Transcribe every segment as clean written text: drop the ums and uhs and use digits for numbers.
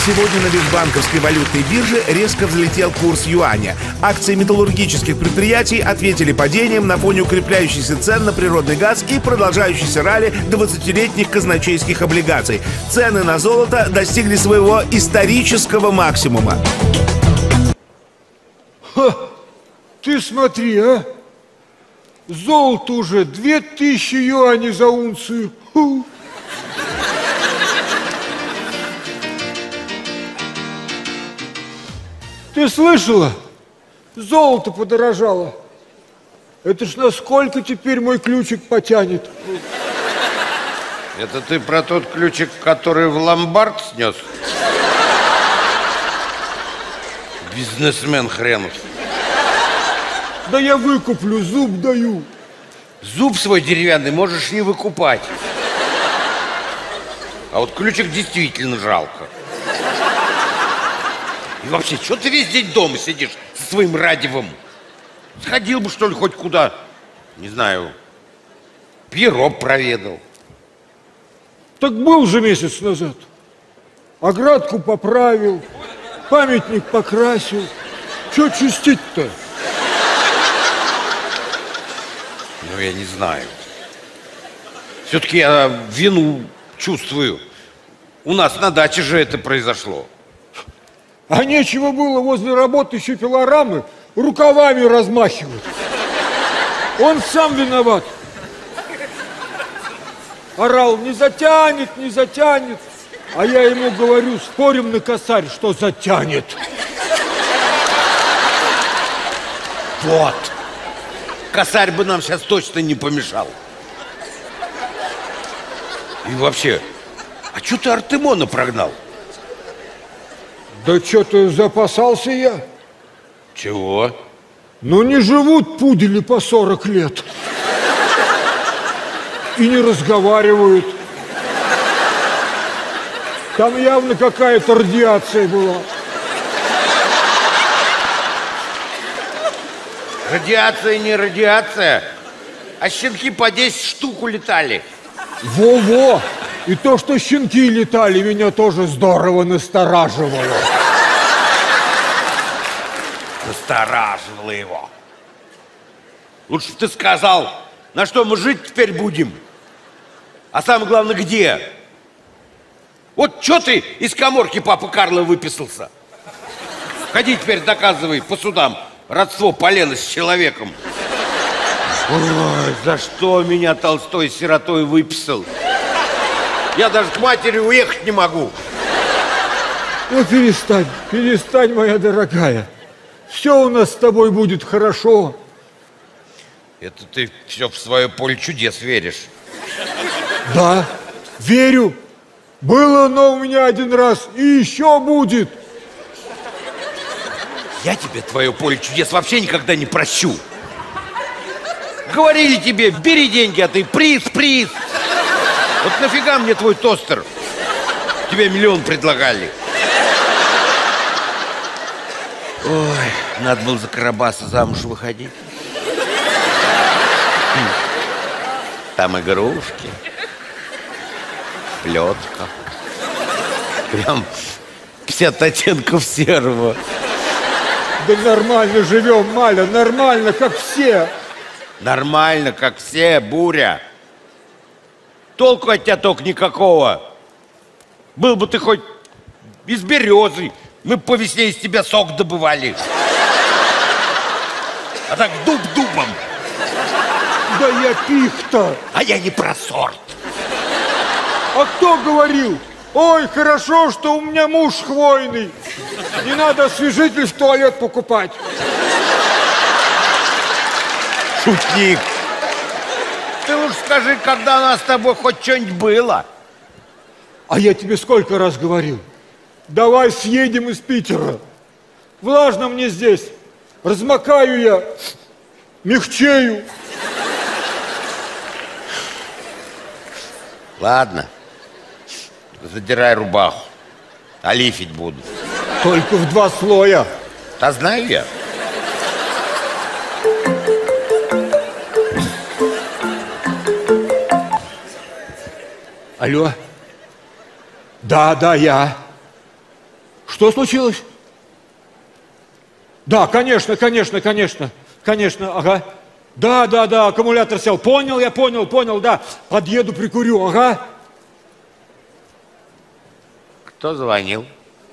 Сегодня на межбанковской валютной бирже резко взлетел курс юаня. Акции металлургических предприятий ответили падением на фоне укрепляющихся цен на природный газ и продолжающейся ралли 20-летних казначейских облигаций. Цены на золото достигли своего исторического максимума. Ха, ты смотри, а! Золото уже 2000 юаней за унцию. Фу. Ты слышала? Золото подорожало. Это ж насколько теперь мой ключик потянет? Это ты про тот ключик, который в ломбард снес? Бизнесмен хренов. Да я выкуплю, зуб даю. Зуб свой деревянный можешь не выкупать. А вот ключик действительно жалко. И вообще, что ты весь день дома сидишь со своим радивом? Сходил бы, что ли, хоть куда, не знаю, Пьеро проведал. Так был же месяц назад. Оградку поправил, памятник покрасил. Че чистить-то? Ну, я не знаю. Все-таки я вину чувствую. У нас на даче же это произошло. А нечего было возле работы еще пилорамы рукавами размахивать. Он сам виноват. Орал, не затянет, не затянет. А я ему говорю, спорим на косарь, что затянет. Вот. Косарь бы нам сейчас точно не помешал. И вообще, а что ты Артемона прогнал? Да что-то запасался я. Чего? Ну не живут пудели по 40 лет. И не разговаривают. Там явно какая-то радиация была. Радиация не радиация, а щенки по 10 штук улетали. Во-во! И то, что щенки летали, меня тоже здорово настораживало. Настораживало его. Лучше бы ты сказал, на что мы жить теперь будем. А самое главное, где? Вот что ты из каморки папы Карла выписался? Ходи теперь доказывай по судам родство полена с человеком. Ой, за что меня Толстой сиротой выписал? Я даже к матери уехать не могу. Ну, перестань, перестань, моя дорогая. Все у нас с тобой будет хорошо. Это ты все в свое поле чудес веришь? Да, верю. Было оно у меня один раз и еще будет. Я тебе твое поле чудес вообще никогда не прощу. Говорили тебе, бери деньги, а ты приз. Вот нафига мне твой тостер? Тебе миллион предлагали. Ой, надо было за Карабаса замуж выходить. Там игрушки, плетка. Прям 50 оттенков серого. Да нормально живем, Маля, нормально, как все. Нормально, как все, Буря. Толку от тебя только никакого. Был бы ты хоть из березы, мы бы по весне из тебя сок добывали. А так дуб дубом. Да я пихта. А я не про сорт. А кто говорил? Ой, хорошо, что у меня муж хвойный. Не надо освежитель в туалет покупать. Шутник. Ты лучше скажи, когда у нас с тобой хоть что-нибудь было. А я тебе сколько раз говорил? Давай съедем из Питера. Влажно мне здесь. Размокаю я, мягчею. Ладно. Задирай рубаху. Олифить буду. Только в 2 слоя. Да знаю я. Алло? Да, я. Что случилось? Да, конечно, ага. Да, аккумулятор сел. Понял, я понял, да. Подъеду, прикурю, ага. Кто звонил?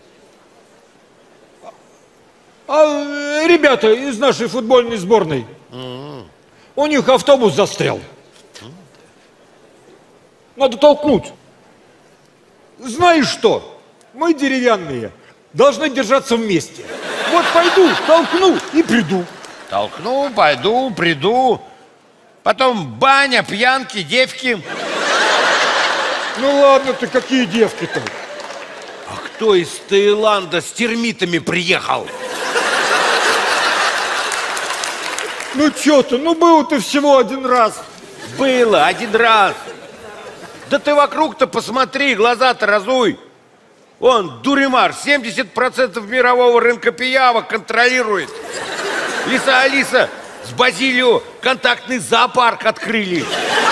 Ребята из нашей футбольной сборной. У них автобус застрял. Надо толкнуть. Знаешь что? Мы деревянные, должны держаться вместе. Вот пойду, толкну и приду. Толкну, пойду, приду. Потом баня, пьянки, девки. Ну ладно ты, какие девки-то? А кто из Таиланда с термитами приехал? Ну чё ты, ну был ты всего один раз. Было один раз. Да ты вокруг-то посмотри, глаза-то разуй. Он, Дуримар, 70% мирового рынка пиявок контролирует. Лиса Алиса с Базилио контактный зоопарк открыли.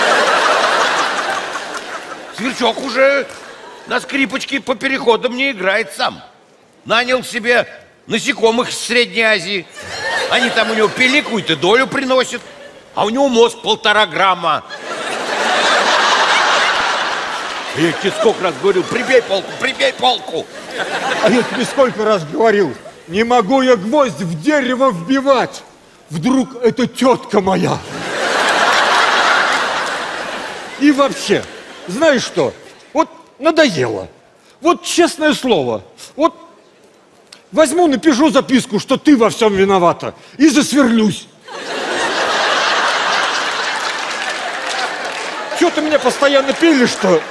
Сверчок уже на скрипочке по переходам не играет сам. Нанял себе насекомых из Средней Азии. Они там у него пиликают и долю приносят. А у него мозг 1,5 грамма. Я тебе сколько раз говорил, прибей полку. А я тебе сколько раз говорил, не могу я гвоздь в дерево вбивать. Вдруг это тетка моя. И вообще, знаешь что, вот надоело. Вот честное слово, вот возьму, напишу записку, что ты во всем виновата, и засверлюсь. Чё ты меня постоянно пилишь, что?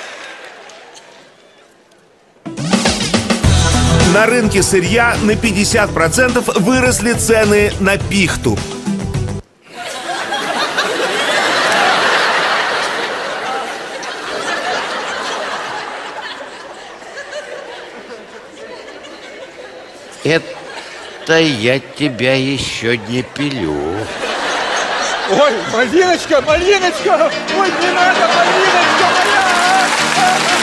На рынке сырья на 50% выросли цены на пихту. Это я тебя еще не пилю. Ой, малиночка, ой, не надо, малиночка моя!